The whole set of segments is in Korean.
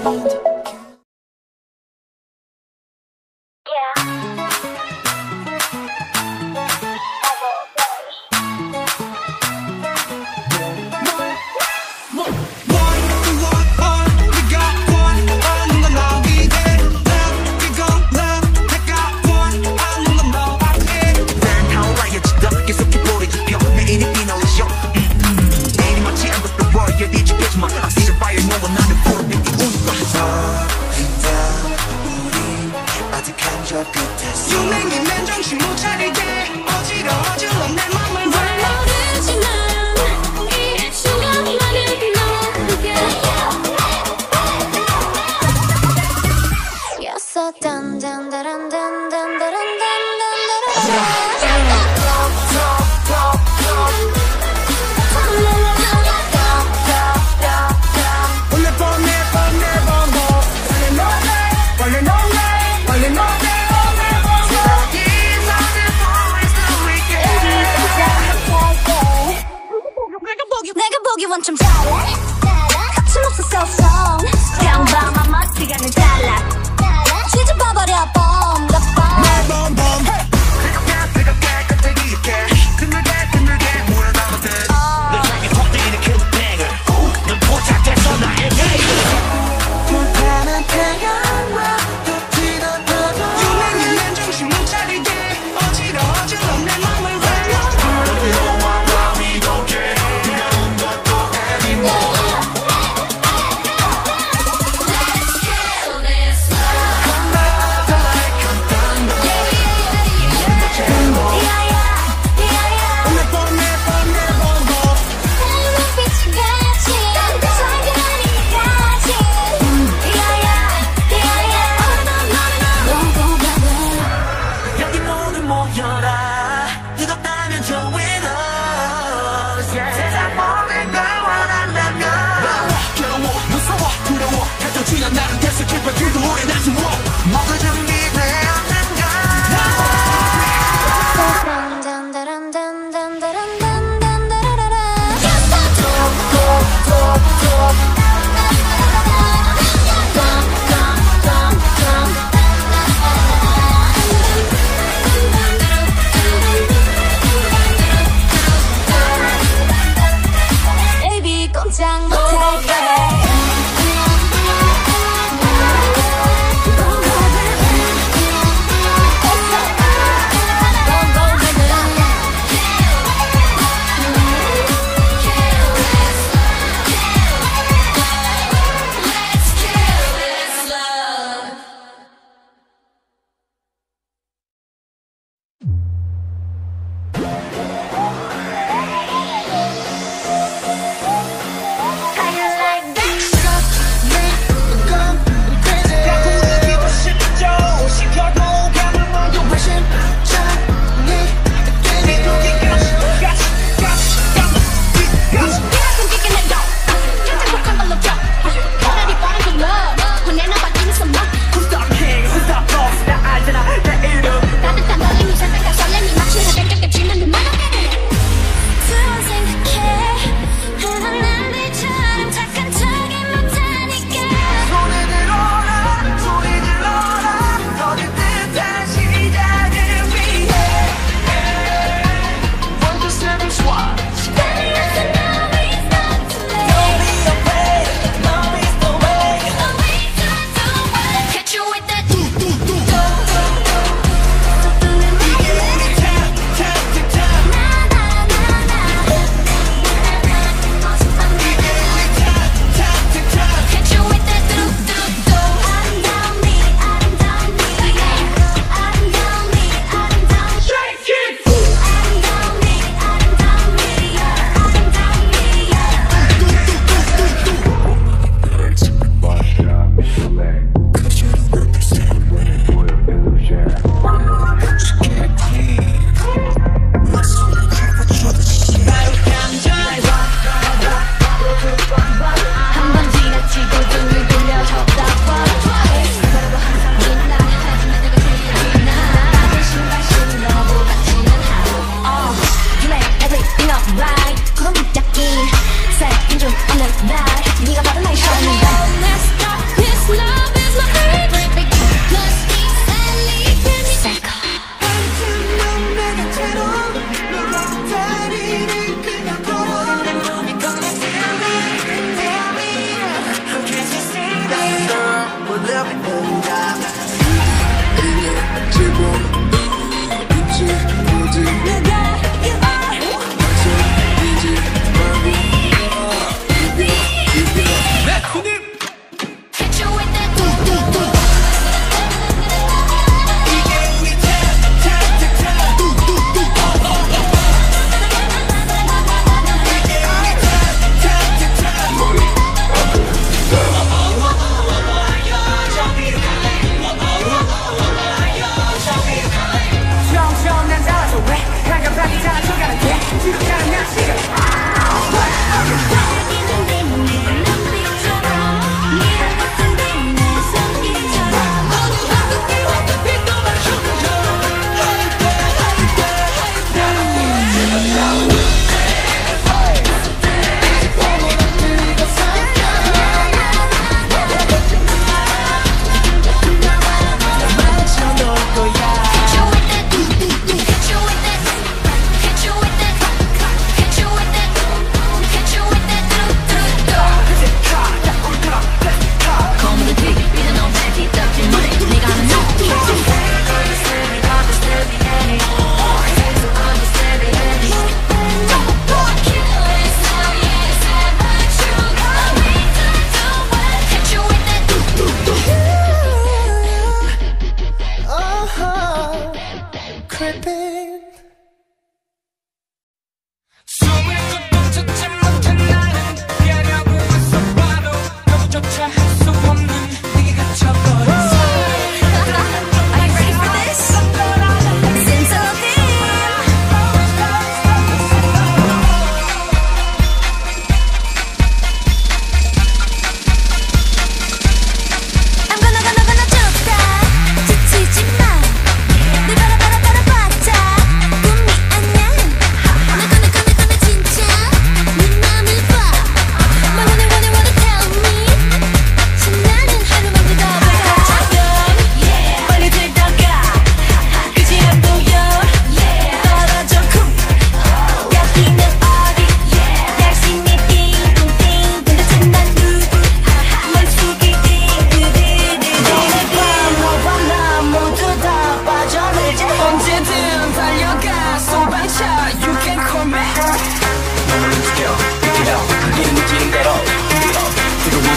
유명이면 정신 못 차리게 어지러워 내 맘을 왜 모르지만 이 순간만은 너에게 You're so dun dun dun dun dun dun dun 원점 잘해 거침없어 쏘쏘 평범한 멋지가는 달라 뒤집어버려 봄 뜨겁게 껍데기 있게 드물게 물을 담았듯 내 향해 톡 뜨이는 킬백을 넌 포착됐어 나에게 불타는 태양과 또 뒤덮여줘 유명이면 정신 못 차리게 어지러워 내 맘을 왜 너와 마음이 돋게 꼼짝 못할게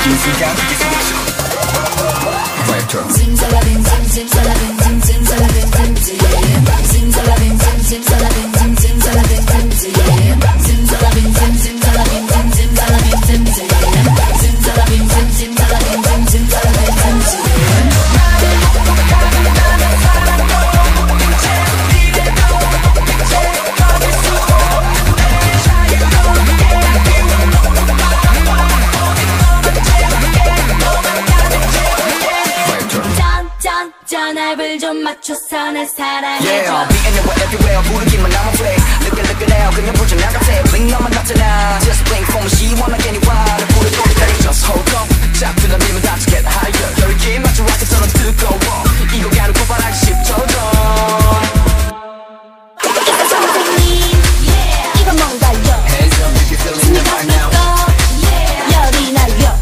이 순간 그게 소리죠. 찜살라빔 찜찜살라빔 찜찜살라빔 찜찜 찜살라빔 찜찜살라빔 찜찜살라빔 찜찜 찜살라빔 찜찜살라빔 찜찜살라빔 찜찜 찜살라빔 찜찜살라빔 찜찜살라빔 찜찜 전화를 좀 맞춰서 날 사랑해줘. Yeah, me and you were everywhere. 부르기만 하면 play. Look at now. 그냥 보자 나 같아. Blink 너만 같잖아. Just blink for me. 시원하게 니와 내 불을 또리다리. Just hold up. 짝들은 밀면 다 to get higher. 열기에 맞춰 rocket처럼 뜨거워. 이거 가는 고발하기 쉽거든. 이거 뭔가요? Hands up if you're feeling it right now. 열이 날려.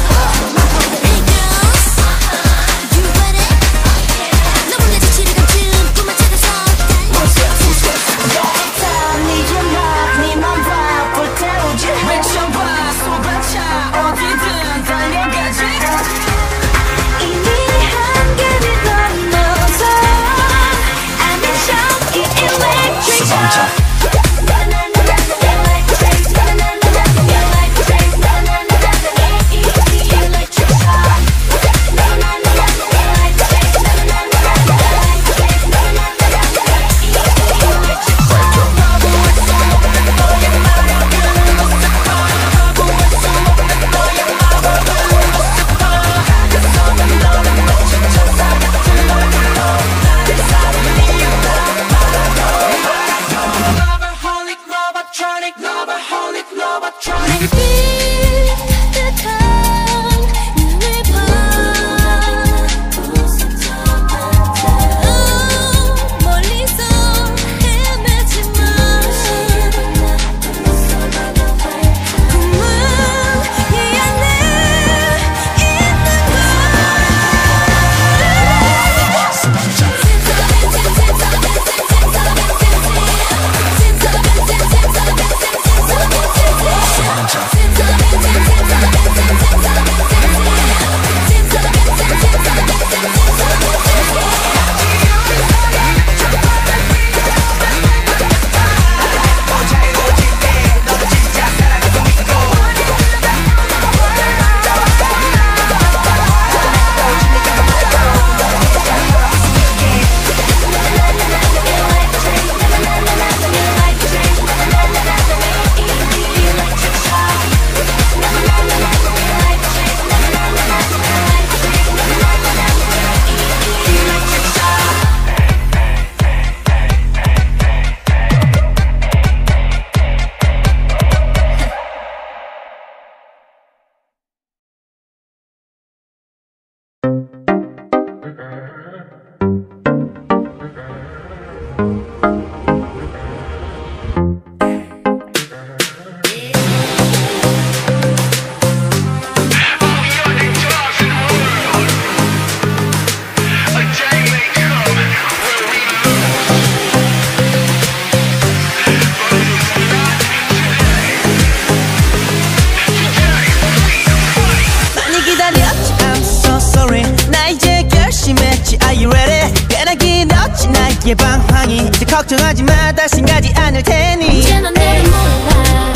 방황이 이제 걱정하지 마 다신 가지 않을 테니 이제 넌 내를 몰라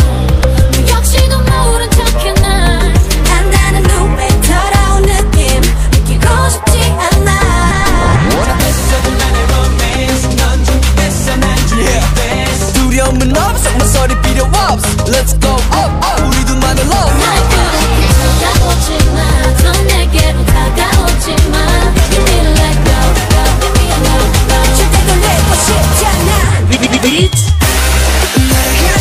너 역시도 모른 척해 날 안다는 눈빛 더러운 느낌 느끼고 싶지 않아 저 나의 romance 넌 준비됐어 난 준비됐어 두려움은 없어 모서리 필요 없어 Let's go up up 우리 둘만의 love 날 그렇게 다가오지마 넌 내게로 다가오지마 You need to let go Leave me alone 절대 걸리고 싶지 않아 Beat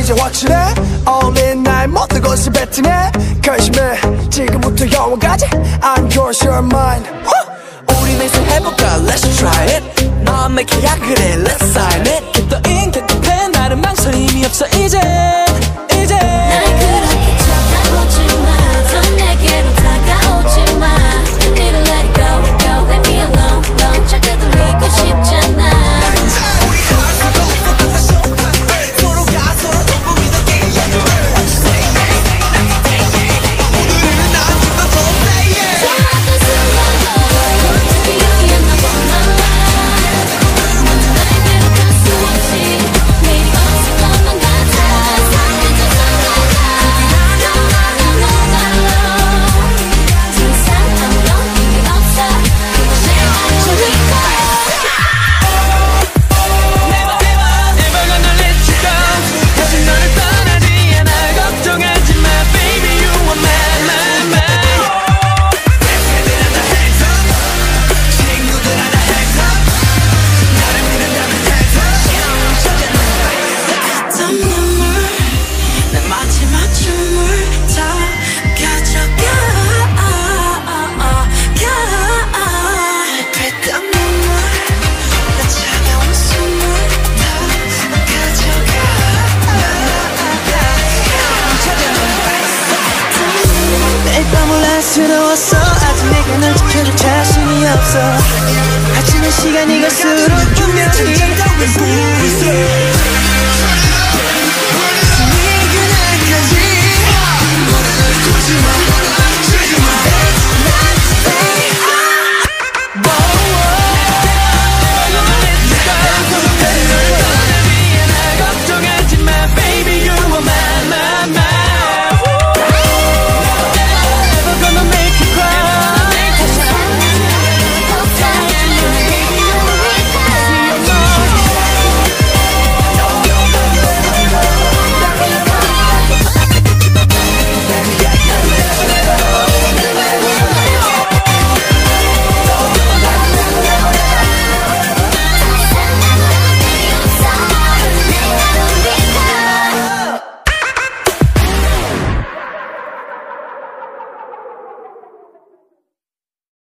이제 확실해 어울린 나의 모든 것을 배팅해 결심해 지금부터 영원까지 I'm yours, you're mine. 우리 내서 해볼까 let's try it 너와 내 계약을 해 let's sign it Keep the ink, keep the pen 나는 망설임이 없어 이제 날 그렇게 쳐다보지마 더 내게로 다가오지마 You need to let it go, go, leave me alone, alone 절대 돌리고 싶잖아 서로가 서로 더 믿어게 What you say, 오늘은 난 좀더 더 say it 사랑했던 순간도 어떻게 여기에 나 원할래 나에게로 갈 수 없이 내일이 없을 것만 같아 사랑했던 순간도 너무너무 더 이상 아무런 의미 없어 그것이 아니니까 Never gonna let you go 다시 너를 떠나지 않아 걱정하지 마 baby you are mine 팬들아 다 hands up 친구들아 다 hands up 나를 믿는다면 hands up 어떤 눈물 내 마지막 춤을 다 가져가 그랬던 눈물 내 차가운 숨을 다 가져가 매일 밤을 안쓰러웠어 아직 내가 널 지켜줄 자신이 없어 하지만 시간이 갈수록 분명히